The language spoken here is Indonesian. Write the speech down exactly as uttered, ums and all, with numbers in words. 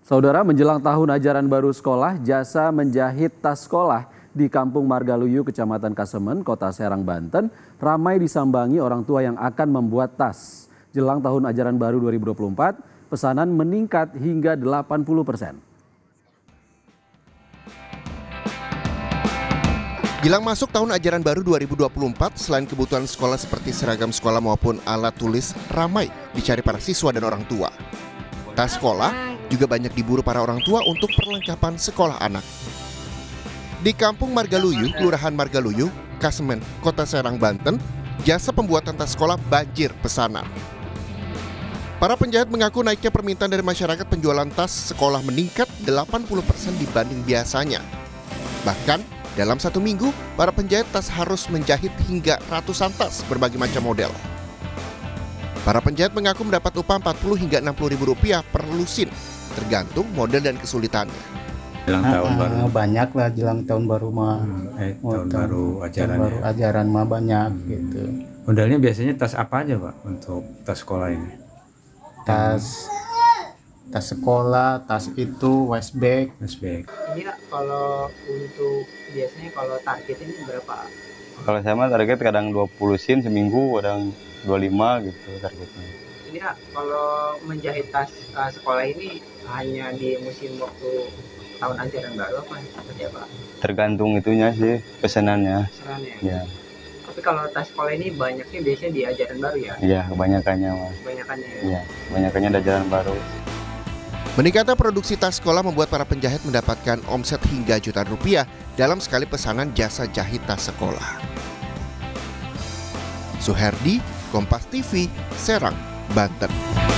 Saudara, menjelang tahun ajaran baru sekolah, jasa menjahit tas sekolah di Kampung Margaluyu, Kecamatan Kasemen, Kota Serang, Banten, ramai disambangi orang tua yang akan membuat tas. Jelang tahun ajaran baru dua ribu dua puluh empat, pesanan meningkat hingga delapan puluh persen. Jelang masuk tahun ajaran baru dua ribu dua puluh empat, selain kebutuhan sekolah seperti seragam sekolah maupun alat tulis, ramai dicari para siswa dan orang tua. Tas sekolah juga banyak diburu para orang tua untuk perlengkapan sekolah anak. Di Kampung Margaluyu, Kelurahan Margaluyu, Kasemen, Kota Serang, Banten, jasa pembuatan tas sekolah banjir pesanan. Para penjahit mengaku naiknya permintaan dari masyarakat penjualan tas sekolah meningkat delapan puluh persen dibanding biasanya. Bahkan, dalam satu minggu, para penjahit tas harus menjahit hingga ratusan tas berbagai macam model. Para penjahit mengaku mendapat upah empat puluh hingga enam puluh ribu rupiah per lusin, tergantung model dan kesulitannya. Jelang tahun ah, baru banyak lah jelang tahun baru mah. hmm, eh, oh, tahun, tahun baru ajaran tahun baru ya. ajaran mah banyak hmm. gitu. Modalnya biasanya tas apa aja Pak untuk tas sekolah ini? Tas hmm. tas sekolah, tas itu, waist bag. Waist bag. Ini kalau untuk biasanya kalau target ini berapa? Kalau saya mah target kadang dua puluh sin seminggu, kadang dua puluh lima gitu targetnya. Ini kalau menjahit tas uh, sekolah ini hanya di musim waktu tahun ajaran baru apa seperti apa? Tergantung itunya sih, pesanannya. Pesanannya. Ya. Tapi kalau tas sekolah ini banyaknya biasanya di ajaran baru ya? Iya, kebanyakannya mas. Kebanyakannya ya? Iya, kebanyakannya di ajaran baru. Meningkatnya produksi tas sekolah membuat para penjahit mendapatkan omset hingga jutaan rupiah dalam sekali pesanan jasa jahit tas sekolah. Suherdi, Kompas T V, Serang, Banten.